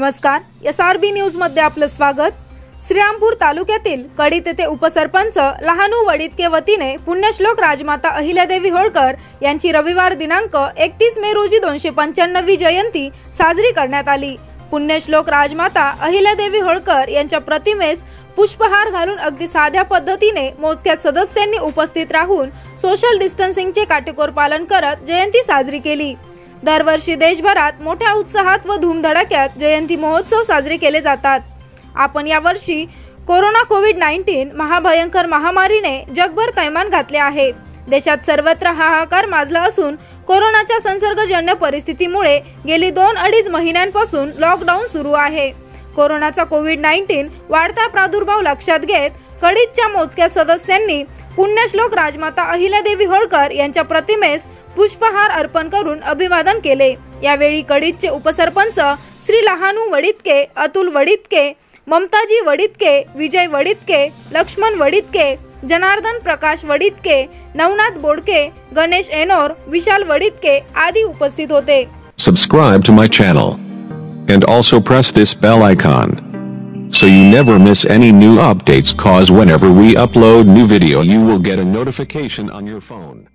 नमस्कार, SRB news मध्ये आपलं स्वागत। श्रीरामपूर तालुक्यातील कडीत येथे उपसरपंच लहानू वडितके वतीने पुण्यश्लोक राजमाता अहिल्यादेवी होळकर यांची रविवार दिनांक 31 मे रोजी 295वी जयंती साजरी करण्यात आली। पुण्यश्लोक राजमाता अहिल्यादेवी होळकर यांच्या प्रतिमेस पुष्पहार घालून अगदी साध्या पद्धतीने मोजक्या सदस्यांनी उपस्थित राहून सोशल डिस्टन्सिंगचे काटेकोर पालन करत जयंती साजरी केली। दरवर्षी देशभरात मोठ्या उत्साहात व धूमधडाक्यात जयंती महोत्सव साजरे केले जातात। आपण यावर्षी कोरोना कोविड-19 महाभयंकर महामारीने जगभर थैमान घातले आहे। देशात सर्वत्र हाहाकार माजला असून कोरोनाच्या संसर्गजन्य परिस्थितीमुळे गेली 2-2.5 महिन्यांपासून लॉकडाऊन सुरू आहे। कोरोनाचा कोविड-19 वाढता प्रादुर्भाव लक्षात घेत कडीतच्या मोजक्या सदस्यांनी पुण्यश्लोक राजमाता अहिल्यादेवी होळकर यांच्या प्रतिमेस पुष्पहार अर्पण करून अभिवादन केले। यावेळी कडीतचे उपसरपंच श्री लहानू वडितके, अतुल वडितके, ममताजी वडितके, विजय वडितके, लक्ष्मण वडितके, जनार्दन प्रकाश वडितके, नवनाथ बोडके, गणेश एनोर, विशाल वडितके आदी उपस्थित होते। Subscribe to my channel and also press this bell icon so you never miss any new updates, cause whenever we upload new video you will get a notification on your phone.